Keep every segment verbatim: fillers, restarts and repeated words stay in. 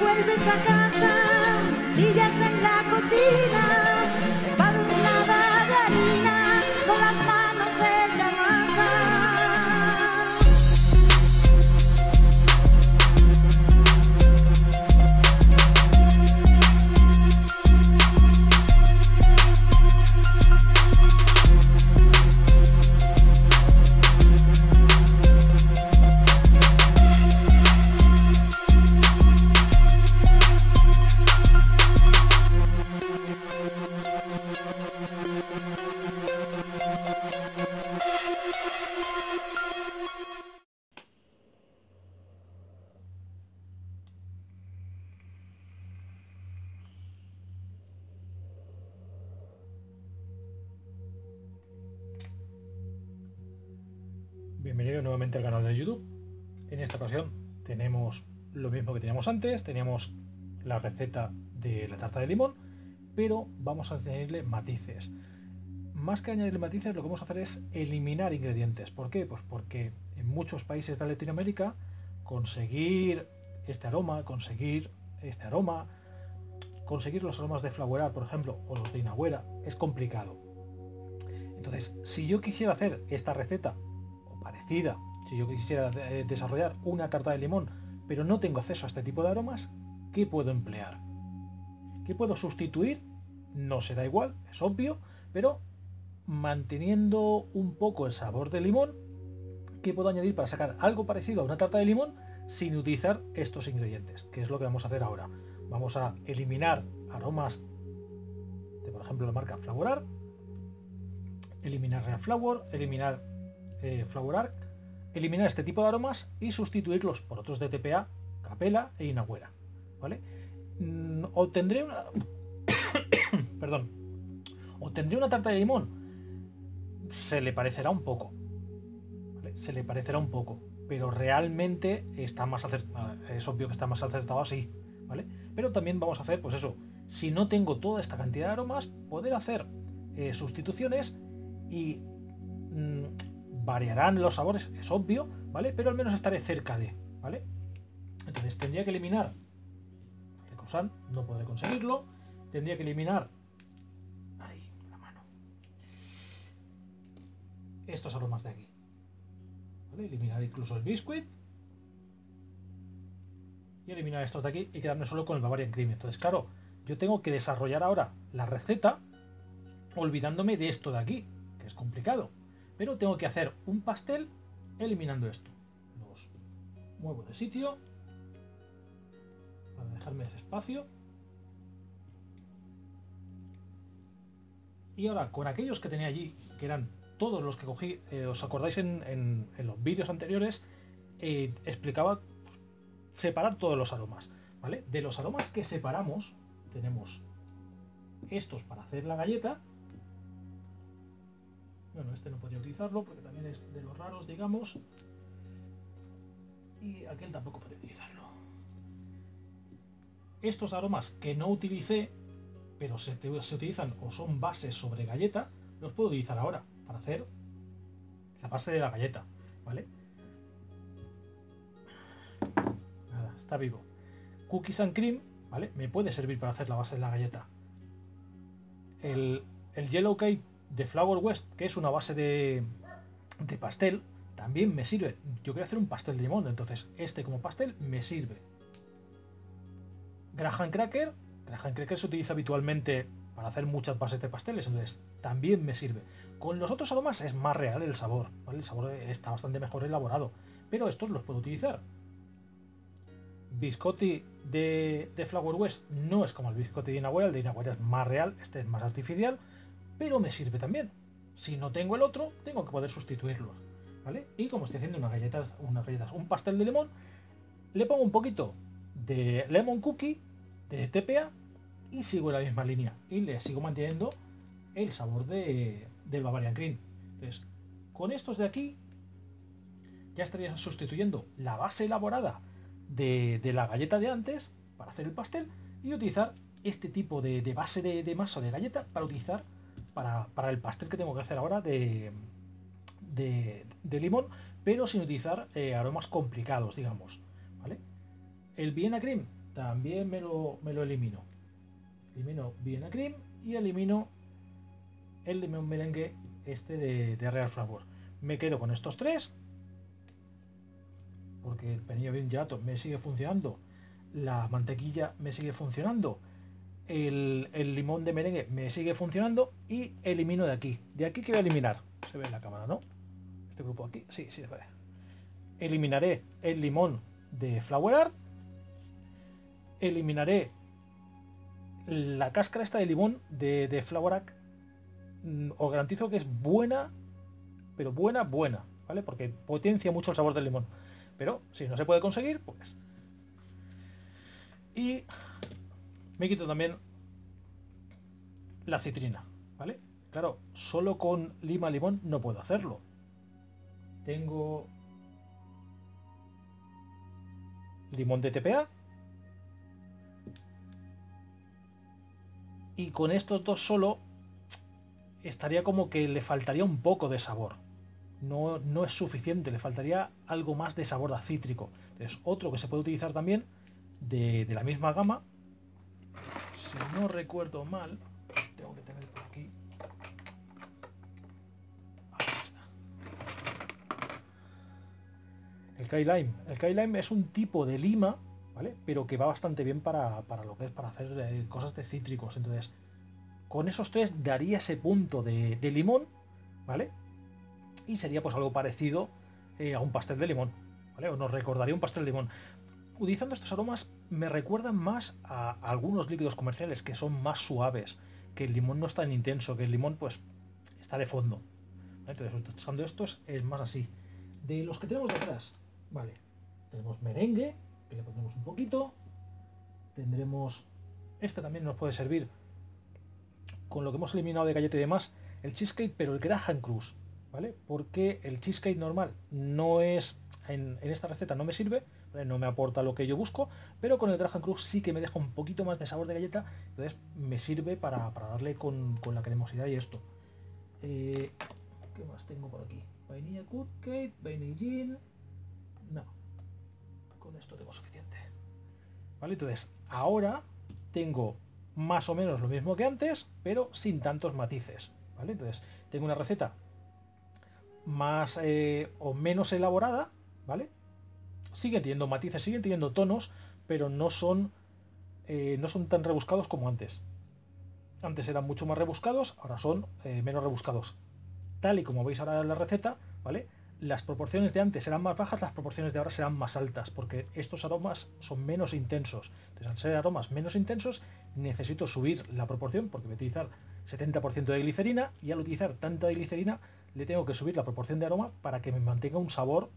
vuelves a casa, millas en la cocina, empadurnada de harina, con las manos en la masa. Bienvenido nuevamente al canal de YouTube. En esta ocasión tenemos lo mismo que teníamos antes, teníamos la receta de la tarta de limón, pero vamos a añadirle matices. Más que añadirle matices, lo que vamos a hacer es eliminar ingredientes. ¿Por qué? Pues porque en muchos países de Latinoamérica conseguir este aroma, conseguir este aroma, conseguir los aromas de flavorar, por ejemplo, o los de inaguera, es complicado. Entonces, si yo quisiera hacer esta receta parecida, si yo quisiera eh, desarrollar una tarta de limón, pero no tengo acceso a este tipo de aromas, ¿qué puedo emplear? ¿Qué puedo sustituir? No será igual, es obvio, pero manteniendo un poco el sabor de limón, ¿qué puedo añadir para sacar algo parecido a una tarta de limón sin utilizar estos ingredientes? Que es lo que vamos a hacer ahora. Vamos a eliminar aromas de, por ejemplo, la marca Flavorar, eliminar Real Flour, eliminar Eh, Flavorar, eliminar este tipo de aromas y sustituirlos por otros de T P A, Capella e Inaguera, ¿vale? Mm, obtendré una perdón obtendré una tarta de limón, se le parecerá un poco, ¿vale? Se le parecerá un poco, pero realmente está más acertado, es obvio que está más acertado así, ¿vale? Pero también vamos a hacer, pues eso, si no tengo toda esta cantidad de aromas, poder hacer eh, sustituciones y mmm, variarán los sabores, es obvio, ¿vale? Pero al menos estaré cerca de, ¿vale? Entonces tendría que eliminar el croissant, no podré conseguirlo. Tendría que eliminar ahí, la mano, estos aromas de aquí, ¿vale? Eliminar incluso el biscuit y eliminar estos de aquí y quedarme solo con el Bavarian Cream. Entonces, claro, yo tengo que desarrollar ahora la receta olvidándome de esto de aquí, que es complicado. Pero tengo que hacer un pastel eliminando esto. Los muevo de sitio para dejarme ese espacio. Y ahora, con aquellos que tenía allí, que eran todos los que cogí, eh, os acordáis en, en, en los vídeos anteriores, eh, explicaba separar todos los aromas, ¿vale? De los aromas que separamos, tenemos estos para hacer la galleta. Bueno, este no podría utilizarlo porque también es de los raros, digamos. Y aquel tampoco podría utilizarlo. Estos aromas que no utilicé, pero se, se utilizan o son bases sobre galleta, los puedo utilizar ahora para hacer la base de la galleta, ¿vale? Nada, está vivo. Cookies and cream, ¿vale? Me puede servir para hacer la base de la galleta. El, el yellow cake de Flour West, que es una base de, de pastel, también me sirve. Yo quiero hacer un pastel de limón, entonces este como pastel me sirve. Graham Cracker, Graham Cracker se utiliza habitualmente para hacer muchas bases de pasteles, entonces también me sirve. Con los otros aromas es más real el sabor, ¿vale? El sabor está bastante mejor elaborado, pero estos los puedo utilizar. Biscotti de, de Flour West no es como el biscotti de Inaguera, el de Inaguera es más real, este es más artificial, pero me sirve también. Si no tengo el otro, tengo que poder sustituirlos, ¿vale? Y como estoy haciendo unas galletas, unas galletas, un pastel de limón, le pongo un poquito de lemon cookie de T P A y sigo en la misma línea y le sigo manteniendo el sabor de, del Bavarian Cream. Entonces, con estos de aquí ya estaría sustituyendo la base elaborada de, de la galleta de antes para hacer el pastel y utilizar este tipo de, de base de, de masa de galleta para utilizar Para, para el pastel que tengo que hacer ahora de, de, de limón, pero sin utilizar eh, aromas complicados, digamos, ¿vale? El Vienna Cream también me lo, me lo elimino. Elimino Vienna Cream y elimino el limón merengue este de, de Real Flavor. Me quedo con estos tres, porque el pernillo bien gelato me sigue funcionando, la mantequilla me sigue funcionando, el, el limón de merengue me sigue funcionando y elimino de aquí. ¿De aquí qué voy a eliminar? Se ve en la cámara, ¿no? Este grupo aquí, sí, sí se ve. Eliminaré el limón de Flower Art, eliminaré la cáscara esta de limón de, de Flower Art. Os garantizo que es buena, pero buena, buena, ¿vale? Porque potencia mucho el sabor del limón. Pero si no se puede conseguir, pues... Y me quito también la citrina, ¿vale? Claro, solo con lima limón no puedo hacerlo. Tengo limón de T P A y con estos dos solo estaría como que le faltaría un poco de sabor. No, no es suficiente, le faltaría algo más de sabor a cítrico. Entonces, otro que se puede utilizar también de, de la misma gama, si no recuerdo mal, tengo que tener por aquí. Ahí está. El Key Lime. El Key Lime es un tipo de lima, ¿vale? Pero que va bastante bien para, para lo que es para hacer eh, cosas de cítricos. Entonces, con esos tres daría ese punto de, de limón, ¿vale? Y sería pues algo parecido eh, a un pastel de limón, ¿vale? O nos recordaría un pastel de limón. Utilizando estos aromas me recuerdan más a, a algunos líquidos comerciales que son más suaves, que el limón no es tan intenso, que el limón pues está de fondo, ¿vale? Entonces, usando estos es más así. De los que tenemos detrás, vale, tenemos merengue, que le pondremos un poquito, tendremos, este también nos puede servir con lo que hemos eliminado de galleta y demás, el cheesecake, pero el Graham Crust, ¿vale? Porque el cheesecake normal no es, en, en esta receta no me sirve, ¿vale? No me aporta lo que yo busco, pero con el Graham Crust sí que me deja un poquito más de sabor de galleta, entonces me sirve para, para darle con, con la cremosidad y esto. Eh, ¿Qué más tengo por aquí? Vainilla cupcake, vainillín... No, con esto tengo suficiente. ¿Vale? Entonces, ahora tengo más o menos lo mismo que antes, pero sin tantos matices, ¿vale? Entonces, tengo una receta más eh, o menos elaborada, ¿vale? Sigue teniendo matices, siguen teniendo tonos, pero no son eh, no son tan rebuscados como antes. Antes eran mucho más rebuscados, ahora son eh, menos rebuscados. Tal y como veis ahora en la receta, ¿vale? Las proporciones de antes eran más bajas, las proporciones de ahora serán más altas, porque estos aromas son menos intensos. Entonces, al ser aromas menos intensos, necesito subir la proporción, porque voy a utilizar setenta por ciento de glicerina, y al utilizar tanta de glicerina, le tengo que subir la proporción de aroma para que me mantenga un sabor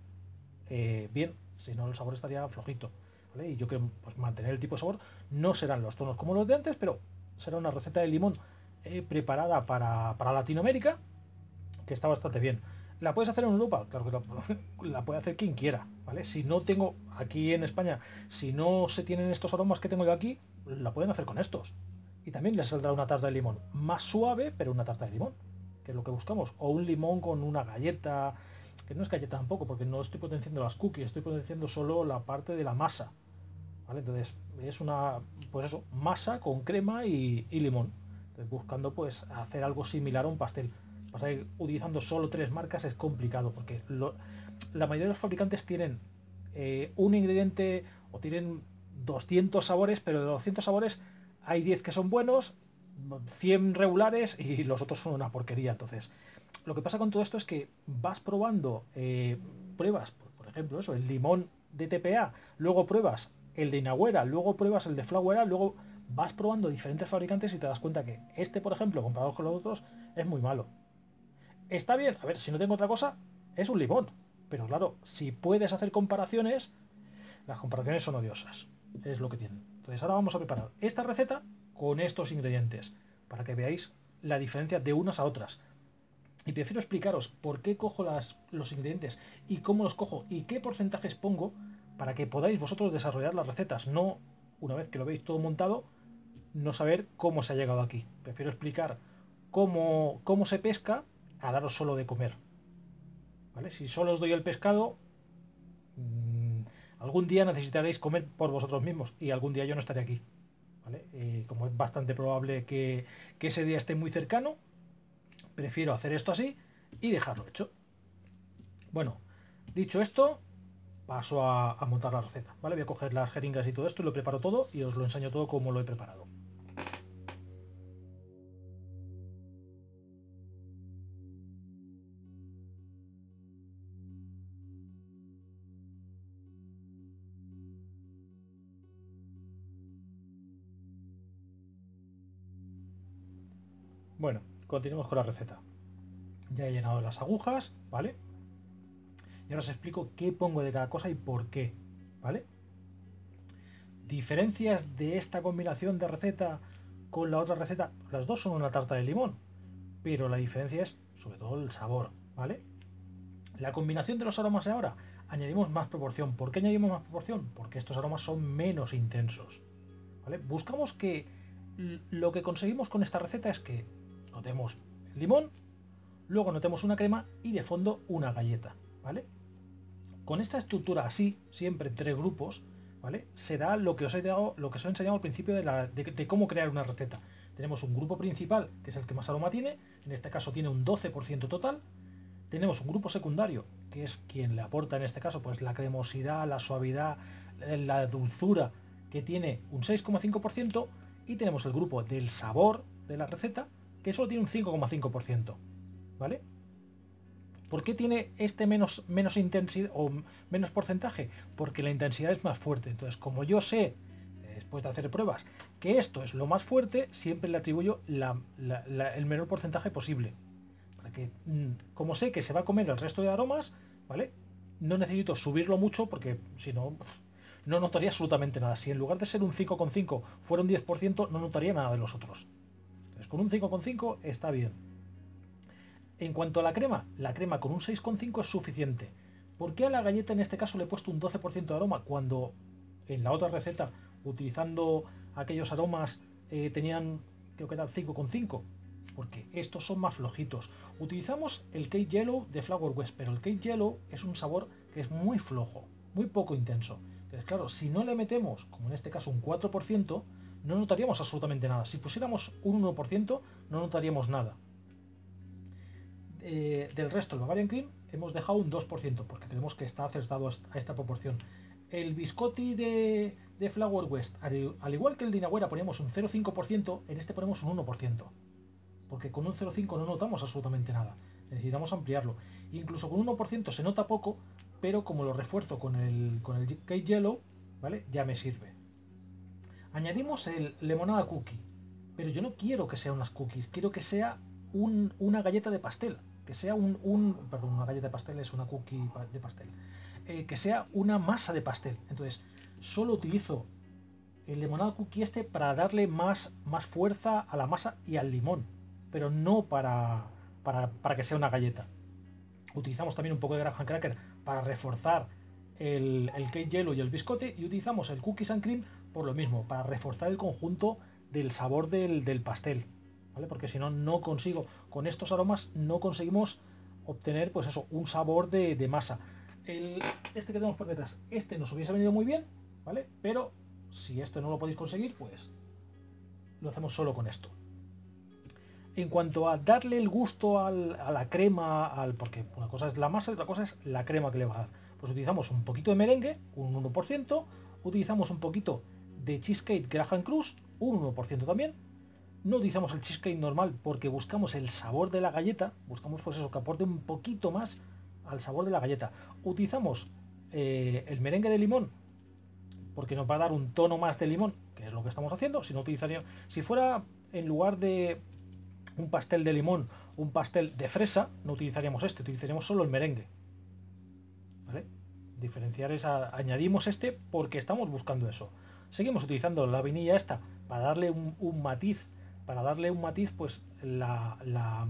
eh, bien, si no el sabor estaría flojito, ¿vale? Y yo quiero pues, mantener el tipo de sabor, no serán los tonos como los de antes, pero será una receta de limón eh, preparada para, para Latinoamérica, que está bastante bien. ¿La puedes hacer en Europa? Claro que la, la puede hacer quien quiera, ¿vale? Si no tengo, aquí en España, si no se tienen estos aromas que tengo yo aquí, la pueden hacer con estos. Y también les saldrá una tarta de limón. Más suave, pero una tarta de limón, que es lo que buscamos. O un limón con una galleta, que no es galleta tampoco, porque no estoy potenciando las cookies, estoy potenciando solo la parte de la masa, ¿vale? Entonces, es una, pues eso, masa con crema y, y limón. Entonces, buscando, pues, hacer algo similar a un pastel. Pasa que utilizando solo tres marcas es complicado, porque lo, la mayoría de los fabricantes tienen eh, un ingrediente o tienen doscientos sabores, pero de doscientos sabores hay diez que son buenos, cien regulares y los otros son una porquería. Entonces, lo que pasa con todo esto es que vas probando eh, pruebas, por, por ejemplo, eso, el limón de T P A, luego pruebas el de Inagüera, luego pruebas el de Flauera, luego vas probando diferentes fabricantes y te das cuenta que este, por ejemplo, comparado con los otros, es muy malo. Está bien, a ver, si no tengo otra cosa, es un limón. Pero claro, si puedes hacer comparaciones, las comparaciones son odiosas. Es lo que tienen. Entonces ahora vamos a preparar esta receta con estos ingredientes, para que veáis la diferencia de unas a otras. Y prefiero explicaros por qué cojo las, los ingredientes y cómo los cojo y qué porcentajes pongo, para que podáis vosotros desarrollar las recetas. No, una vez que lo veis todo montado, no saber cómo se ha llegado aquí. Prefiero explicar cómo, cómo se pesca, a daros solo de comer, ¿vale? Si solo os doy el pescado, mmm, algún día necesitaréis comer por vosotros mismos y algún día yo no estaré aquí, ¿vale? Eh, como es bastante probable que, que ese día esté muy cercano, prefiero hacer esto así y dejarlo hecho. Bueno, dicho esto, paso a, a montar la receta, ¿vale? Voy a coger las jeringas y todo esto y lo preparo todo y os lo enseño todo como lo he preparado. Bueno, continuemos con la receta. Ya he llenado las agujas, ¿vale? Y ahora os explico qué pongo de cada cosa y por qué, ¿vale? Diferencias de esta combinación de receta con la otra receta, las dos son una tarta de limón, pero la diferencia es sobre todo el sabor, ¿vale? La combinación de los aromas de ahora, añadimos más proporción. ¿Por qué añadimos más proporción? Porque estos aromas son menos intensos, ¿vale? Buscamos que lo que conseguimos con esta receta es que notemos el limón, luego notemos una crema y de fondo una galleta, ¿vale? Con esta estructura así, siempre en tres grupos, ¿vale? Será lo que os he dado, lo que os he enseñado al principio de, la, de, de cómo crear una receta. Tenemos un grupo principal, que es el que más aroma tiene, en este caso tiene un doce por ciento total. Tenemos un grupo secundario, que es quien le aporta en este caso pues la cremosidad, la suavidad, la dulzura, que tiene un seis coma cinco por ciento. Y tenemos el grupo del sabor de la receta, que solo tiene un cinco coma cinco por ciento, ¿vale? ¿Por qué tiene este menos, menos intensidad o menos porcentaje? Porque la intensidad es más fuerte. Entonces, como yo sé, después de hacer pruebas, que esto es lo más fuerte, siempre le atribuyo la, la, la, el menor porcentaje posible. Para que, como sé que se va a comer el resto de aromas, ¿vale? No necesito subirlo mucho porque si no, no notaría absolutamente nada. Si en lugar de ser un cinco coma cinco fuera un diez por ciento, no notaría nada de los otros. Entonces, con un cinco coma cinco está bien. En cuanto a la crema, la crema con un seis coma cinco es suficiente. ¿Por qué a la galleta en este caso le he puesto un doce por ciento de aroma cuando en la otra receta, utilizando aquellos aromas, eh, tenían, creo que era cinco coma cinco? Porque estos son más flojitos. Utilizamos el Cake Yellow de Flower West, pero el Cake Yellow es un sabor que es muy flojo, muy poco intenso. Entonces, claro, si no le metemos, como en este caso, un cuatro por ciento, no notaríamos absolutamente nada. Si pusiéramos un uno por ciento, no notaríamos nada. Eh, del resto, el Bavarian Cream hemos dejado un dos por ciento porque creemos que está acertado a esta proporción. El biscotti de, de Flower West, al, al igual que el de Inagüera poníamos un cero coma cinco por ciento, en este ponemos un uno por ciento, porque con un cero coma cinco no notamos absolutamente nada, necesitamos ampliarlo. Incluso con un uno por ciento se nota poco, pero como lo refuerzo con el, con el Cake Yellow, ¿vale? Ya me sirve. Añadimos el limonada cookie, pero yo no quiero que sea unas cookies, quiero que sea un, una galleta de pastel. Que sea un, un... Perdón, una galleta de pastel es una cookie de pastel. Eh, que sea una masa de pastel. Entonces, solo utilizo el limonada cookie este para darle más, más fuerza a la masa y al limón. Pero no para, para, para que sea una galleta. Utilizamos también un poco de graham cracker para reforzar el, el cake yellow y el biscote. Y utilizamos el cookies and cream por lo mismo, para reforzar el conjunto del sabor del, del pastel. ¿Vale? Porque si no, no consigo, con estos aromas no conseguimos obtener, pues eso, un sabor de, de masa. El, este que tenemos por detrás, este nos hubiese venido muy bien, ¿vale? Pero si esto no lo podéis conseguir, pues lo hacemos solo con esto. En cuanto a darle el gusto al, a la crema, al, porque una cosa es la masa y otra cosa es la crema que le va a dar, pues utilizamos un poquito de merengue, un uno por ciento, utilizamos un poquito de cheesecake Graham Crust, un uno por ciento también. No utilizamos el cheesecake normal porque buscamos el sabor de la galleta, buscamos pues eso, que aporte un poquito más al sabor de la galleta. Utilizamos eh, el merengue de limón porque nos va a dar un tono más de limón, que es lo que estamos haciendo. Si no utilizaría, si fuera en lugar de un pastel de limón, un pastel de fresa, no utilizaríamos este, utilizaríamos solo el merengue. ¿Vale? Diferenciar es a, añadimos este porque estamos buscando eso. Seguimos utilizando la vainilla esta para darle un, un matiz. Para darle un matiz, pues la, la,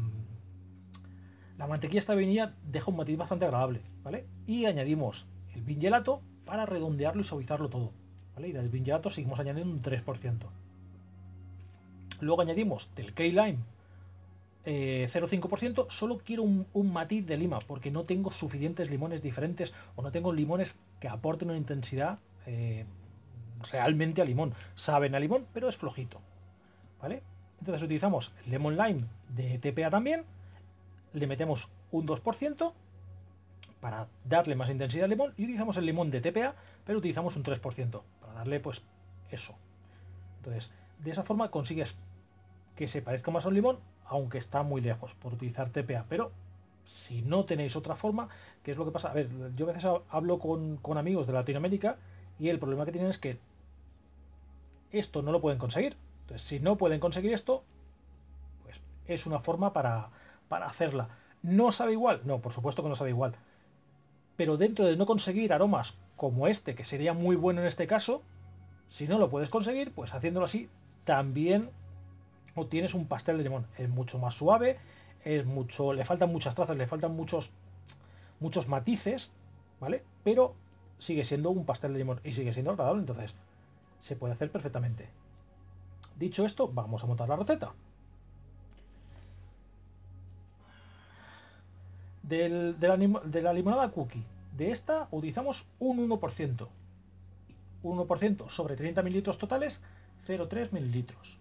la mantequilla esta de vainilla deja un matiz bastante agradable, ¿vale? Y añadimos el bean gelato para redondearlo y suavizarlo todo, ¿vale? Y del bean gelato seguimos añadiendo un tres por ciento. Luego añadimos del key lime eh, cero coma cinco por ciento, solo quiero un, un matiz de lima, porque no tengo suficientes limones diferentes o no tengo limones que aporten una intensidad eh, realmente a limón. Saben a limón, pero es flojito, ¿vale? Entonces utilizamos el Lemon Lime de T P A también, le metemos un dos por ciento para darle más intensidad al limón y utilizamos el limón de T P A, pero utilizamos un tres por ciento para darle pues eso. Entonces, de esa forma consigues que se parezca más a un limón, aunque está muy lejos por utilizar T P A, pero si no tenéis otra forma, ¿qué es lo que pasa? A ver, yo a veces hablo con, con amigos de Latinoamérica y el problema que tienen es que esto no lo pueden conseguir. Entonces, si no pueden conseguir esto, pues es una forma para, para hacerla. ¿No sabe igual? No, por supuesto que no sabe igual. Pero dentro de no conseguir aromas como este, que sería muy bueno en este caso, si no lo puedes conseguir, pues haciéndolo así, también obtienes un pastel de limón. Es mucho más suave, es mucho, le faltan muchas trazas, le faltan muchos, muchos matices, ¿vale? Pero sigue siendo un pastel de limón y sigue siendo agradable, entonces se puede hacer perfectamente. Dicho esto, vamos a montar la receta. Del, de, la, de la limonada cookie, de esta utilizamos un uno por ciento. Un uno por ciento sobre treinta mililitros totales, cero coma tres mililitros.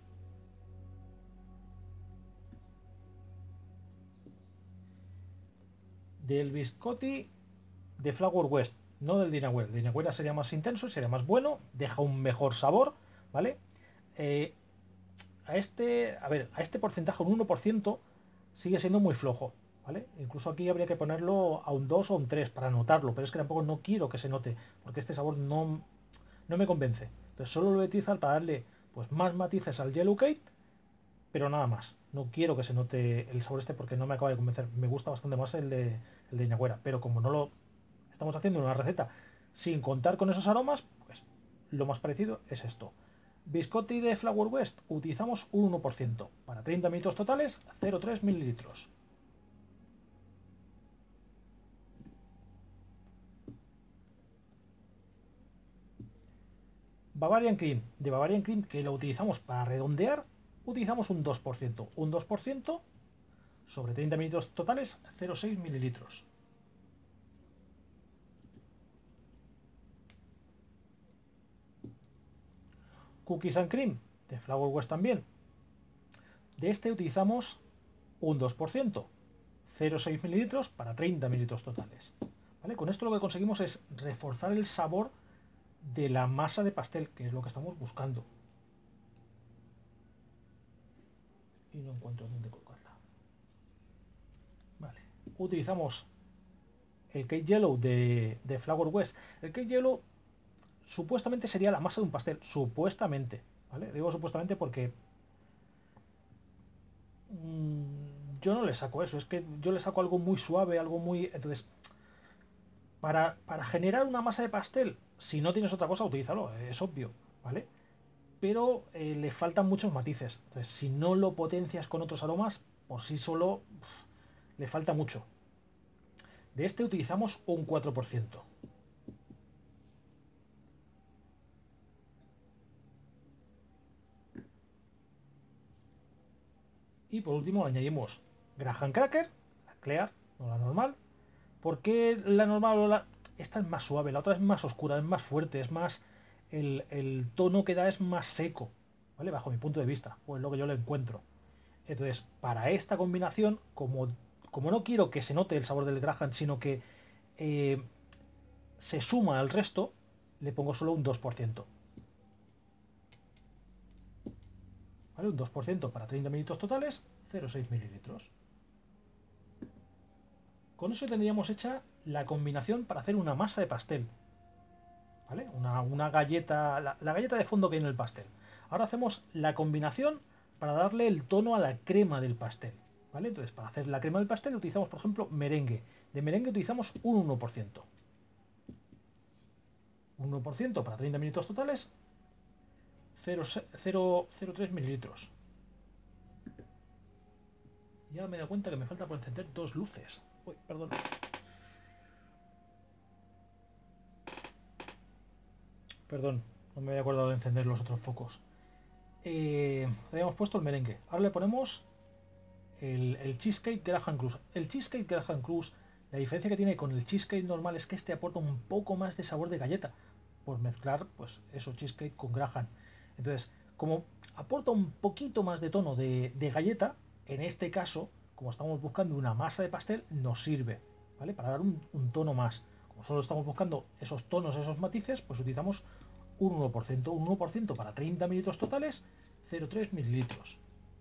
Del biscotti de Flower West, no del Dinaware. El Dinaware sería más intenso, sería más bueno, deja un mejor sabor, ¿vale? Eh, a este, a ver, a este porcentaje, un uno por ciento, sigue siendo muy flojo, ¿vale? Incluso aquí habría que ponerlo a un dos o un tres para notarlo, pero es que tampoco no quiero que se note, porque este sabor no, no me convence. Entonces solo lo voy a utilizar para darle pues más matices al Yellow Cake, pero nada más. No quiero que se note el sabor este porque no me acaba de convencer. Me gusta bastante más el de, el de Ñagüera, pero como no lo estamos haciendo una receta sin contar con esos aromas, pues lo más parecido es esto. Biscotti de Flower West, utilizamos un uno por ciento. Para treinta mililitros totales, cero coma tres mililitros. Bavarian Cream, de Bavarian Cream, que lo utilizamos para redondear, utilizamos un dos por ciento. Un dos por ciento sobre treinta mililitros totales, cero coma seis mililitros. Cookies and Cream, de Flower West también. De este utilizamos un dos por ciento, cero coma seis mililitros para treinta mililitros totales. ¿Vale? Con esto lo que conseguimos es reforzar el sabor de la masa de pastel, que es lo que estamos buscando. Y no encuentro dónde colocarla. Vale. Utilizamos el Cake Yellow de, de Flower West. El Cake Yellow supuestamente sería la masa de un pastel. Supuestamente. ¿Vale? Digo supuestamente porque mmm, yo no le saco eso. Es que yo le saco algo muy suave, algo muy... Entonces, para, para generar una masa de pastel, si no tienes otra cosa, utilízalo. Es obvio. ¿Vale? Pero eh, le faltan muchos matices. Entonces, si no lo potencias con otros aromas, por sí solo pff, le falta mucho. De este utilizamos un cuatro por ciento. Y por último añadimos Graham Cracker, la Clear, no la normal. ¿Por qué la normal o la... Esta es más suave, la otra es más oscura, es más fuerte, es más... El, el tono que da es más seco, ¿vale? Bajo mi punto de vista, o es lo que yo le encuentro. Entonces, para esta combinación, como, como no quiero que se note el sabor del Graham, sino que eh, se suma al resto, le pongo solo un dos por ciento. ¿Vale? Un dos por ciento para treinta mililitros totales, cero coma seis mililitros. Con eso tendríamos hecha la combinación para hacer una masa de pastel. ¿Vale? Una, una galleta, la, la galleta de fondo que hay en el pastel. Ahora hacemos la combinación para darle el tono a la crema del pastel. ¿Vale? Entonces, para hacer la crema del pastel utilizamos, por ejemplo, merengue. De merengue utilizamos un uno por ciento. Un uno por ciento para treinta mililitros totales, cero coma tres mililitros. Ya me he dado cuenta que me falta por encender dos luces. Uy, perdón. Perdón, no me había acordado de encender los otros focos. Eh, habíamos puesto el merengue. Ahora le ponemos el, el Cheesecake Graham Crust. El Cheesecake Graham Crust, la diferencia que tiene con el cheesecake normal es que este aporta un poco más de sabor de galleta, por mezclar, pues, eso, cheesecake con Graham. Entonces, como aporta un poquito más de tono de, de galleta, en este caso, como estamos buscando una masa de pastel, nos sirve, ¿vale? Para dar un, un tono más. Como solo estamos buscando esos tonos, esos matices, pues utilizamos un uno por ciento. Un uno por ciento para treinta mililitros totales, cero coma tres mililitros.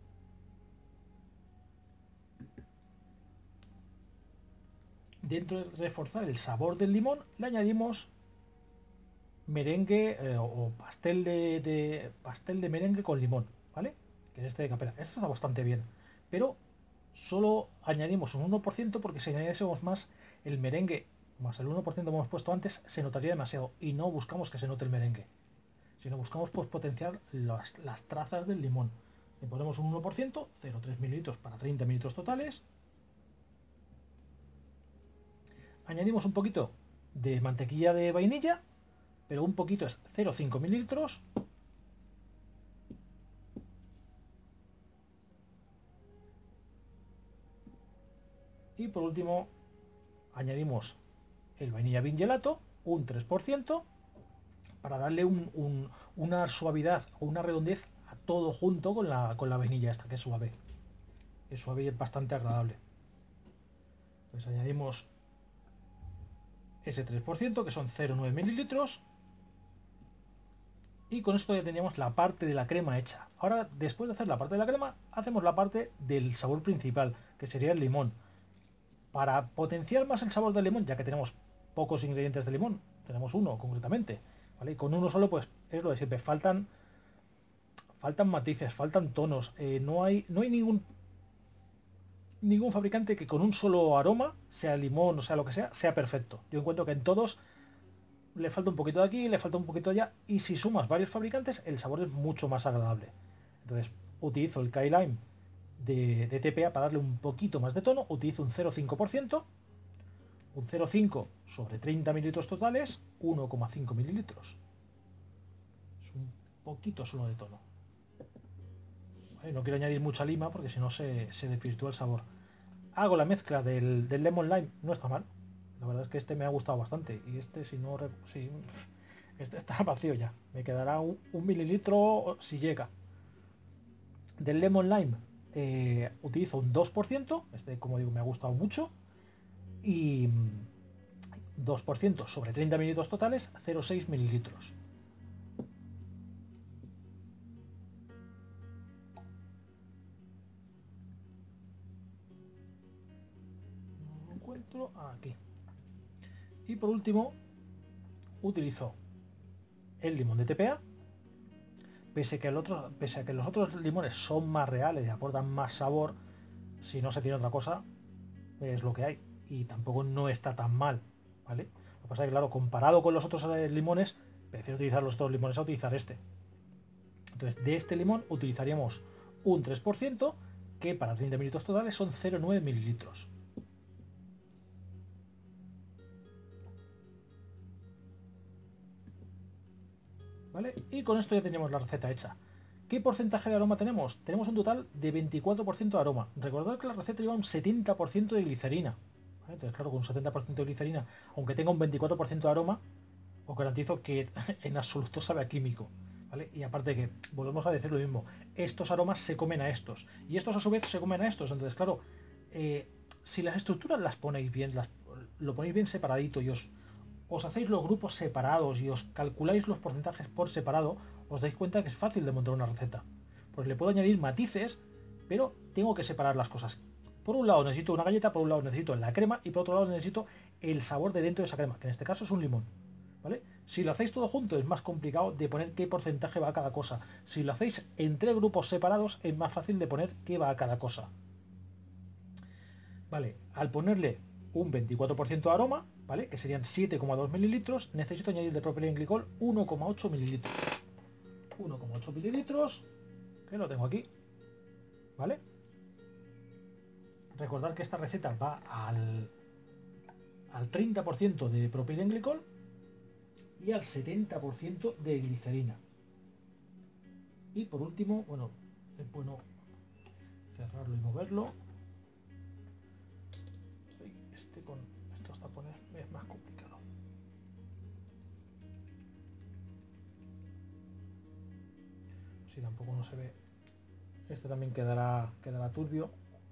Dentro de reforzar el sabor del limón, le añadimos merengue eh, o pastel de, de pastel de merengue con limón, ¿vale? Que es este de capela. Este está bastante bien, pero solo añadimos un uno por ciento porque si añadiésemos más el merengue más el uno por ciento que hemos puesto antes, se notaría demasiado y no buscamos que se note el merengue, sino buscamos pues potenciar las, las trazas del limón. Le ponemos un uno por ciento, cero coma tres mililitros para treinta mililitros totales. Añadimos un poquito de mantequilla de vainilla, pero un poquito es cero coma cinco mililitros. Y por último añadimos el vainilla bean gelato, un tres por ciento, para darle un, un, una suavidad o una redondez a todo junto con la, con la vainilla esta, que es suave. Es suave y es bastante agradable. Entonces añadimos ese tres por ciento, que son cero coma nueve mililitros. Y con esto ya teníamos la parte de la crema hecha. Ahora, después de hacer la parte de la crema, hacemos la parte del sabor principal, que sería el limón. Para potenciar más el sabor del limón, ya que tenemos pocos ingredientes de limón, tenemos uno concretamente, ¿vale? Y con uno solo, pues es lo de siempre, faltan faltan matices, faltan tonos, eh, no hay no hay ningún ningún fabricante que con un solo aroma, sea limón o sea lo que sea, sea perfecto. Yo encuentro que en todos le falta un poquito de aquí, le falta un poquito de allá, y si sumas varios fabricantes, el sabor es mucho más agradable. Entonces, utilizo el Key Lime de, de T P A para darle un poquito más de tono, utilizo un cero coma cinco por ciento, un cero coma cinco sobre treinta mililitros totales, uno coma cinco mililitros. Es un poquito solo de tono. Vale, no quiero añadir mucha lima porque si no se, se desvirtúa el sabor. Hago la mezcla del, del Lemon Lime, no está mal. La verdad es que este me ha gustado bastante. Y este, si no... Si, este está vacío ya. Me quedará un, un mililitro si llega. Del Lemon Lime eh, utilizo un dos por ciento. Este, como digo, me ha gustado mucho. Y dos por ciento sobre treinta mililitros totales, cero coma seis mililitros. No lo encuentro aquí. Y por último, utilizo el limón de T P A. Pese, que el otro, pese a que los otros limones son más reales y aportan más sabor, si no se tiene otra cosa, es lo que hay. Y tampoco no está tan mal, ¿vale? Lo que pasa es que, claro, comparado con los otros limones, prefiero utilizar los otros limones a utilizar este. Entonces, de este limón utilizaríamos un tres por ciento, que para treinta mililitros totales son cero coma nueve mililitros. ¿Vale? Y con esto ya tenemos la receta hecha. ¿Qué porcentaje de aroma tenemos? Tenemos un total de veinticuatro por ciento de aroma. Recordad que la receta lleva un setenta por ciento de glicerina. ¿Vale? Entonces, claro, con un setenta por ciento de glicerina, aunque tenga un veinticuatro por ciento de aroma, os garantizo que en absoluto sabe a químico. ¿Vale? Y aparte que, volvemos a decir lo mismo, estos aromas se comen a estos. Y estos a su vez se comen a estos. Entonces, claro, eh, si las estructuras las ponéis bien, las, lo ponéis bien separadito y os... os hacéis los grupos separados y os calculáis los porcentajes por separado, os dais cuenta que es fácil de montar una receta. Porque le puedo añadir matices, pero tengo que separar las cosas. Por un lado necesito una galleta, por un lado necesito la crema y por otro lado necesito el sabor de dentro de esa crema, que en este caso es un limón. ¿Vale? Si lo hacéis todo junto es más complicado de poner qué porcentaje va a cada cosa. Si lo hacéis en tres grupos separados es más fácil de poner qué va a cada cosa. Vale, al ponerle un veinticuatro por ciento de aroma, ¿vale? Que serían siete coma dos mililitros, necesito añadir de propilenglicol uno coma ocho mililitros. uno coma ocho mililitros, que lo tengo aquí, ¿vale? Recordad que esta receta va al, al treinta por ciento de propilenglicol y al setenta por ciento de glicerina. Y por último, bueno, es bueno cerrarlo y moverlo. que con estos tapones es más complicado. Si tampoco no se ve. Este también quedará, quedará turbio.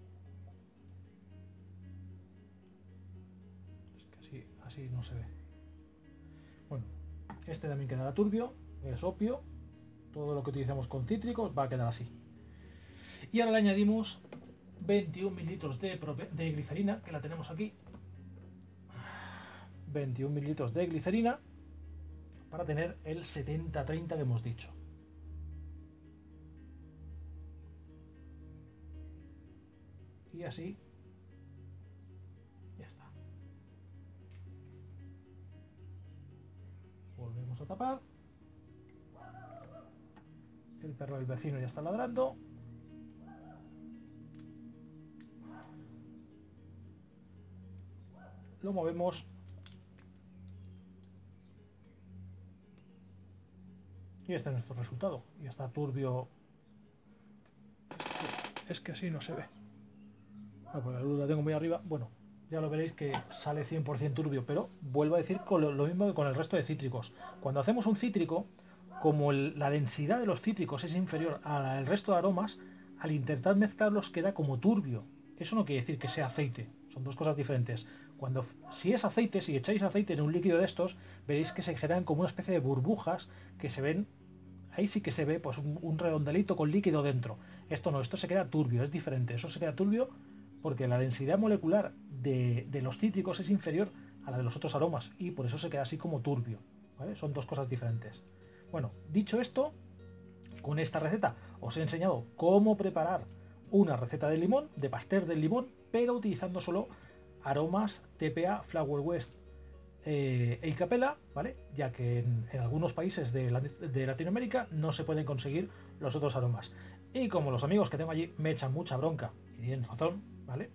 Es que así, así no se ve. Bueno, este también quedará turbio, es obvio. Todo lo que utilizamos con cítricos va a quedar así. Y ahora le añadimos veintiún mililitros de, de glicerina, que la tenemos aquí. veintiún mililitros de glicerina para tener el setenta treinta que hemos dicho. Y así ya está. Volvemos a tapar. El perro del vecino ya está ladrando. Lo movemos. Y este es nuestro resultado. Y está turbio. Es que así no se ve. Ah, pues la luz la tengo muy arriba. Bueno, ya lo veréis que sale cien por cien turbio, pero vuelvo a decir con lo, lo mismo que con el resto de cítricos. Cuando hacemos un cítrico, como el, la densidad de los cítricos es inferior al resto de aromas, al intentar mezclarlos queda como turbio. Eso no quiere decir que sea aceite, son dos cosas diferentes. Cuando, si es aceite, si echáis aceite en un líquido de estos, veréis que se generan como una especie de burbujas que se ven, ahí sí que se ve pues un, un redondelito con líquido dentro. Esto no, esto se queda turbio, es diferente, eso se queda turbio porque la densidad molecular de, de los cítricos es inferior a la de los otros aromas y por eso se queda así como turbio, ¿vale? Son dos cosas diferentes. Bueno, dicho esto, con esta receta os he enseñado cómo preparar una receta de limón, de pastel del limón, pero utilizando solo aromas T P A, Flower West eh, e Capella, ¿vale? Ya que en, en algunos países de, la, de Latinoamérica no se pueden conseguir los otros aromas. Y como los amigos que tengo allí me echan mucha bronca, y tienen razón, ¿vale?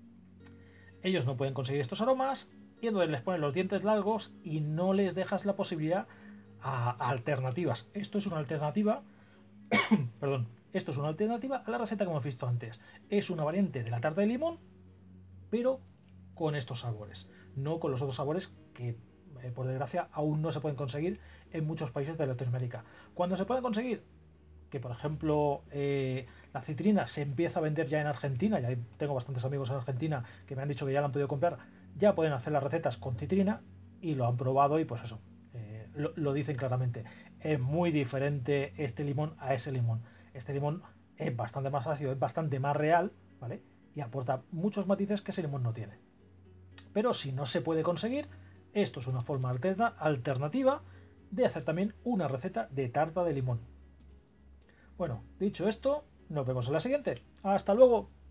Ellos no pueden conseguir estos aromas y entonces les ponen los dientes largos y no les dejas la posibilidad a, a alternativas. Esto es una alternativa, perdón, esto es una alternativa a la receta que hemos visto antes. Es una variante de la tarta de limón, pero con estos sabores, no con los otros sabores que, eh, por desgracia, aún no se pueden conseguir en muchos países de Latinoamérica. Cuando se puede conseguir, que por ejemplo eh, la citrina se empieza a vender ya en Argentina, ya tengo bastantes amigos en Argentina que me han dicho que ya la han podido comprar, ya pueden hacer las recetas con citrina y lo han probado y pues eso, eh, lo, lo dicen claramente. Es muy diferente este limón a ese limón. Este limón es bastante más ácido, es bastante más real, ¿vale? Y aporta muchos matices que ese limón no tiene. Pero si no se puede conseguir, esto es una forma alterna, alternativa de hacer también una receta de tarta de limón. Bueno, dicho esto, nos vemos en la siguiente. ¡Hasta luego!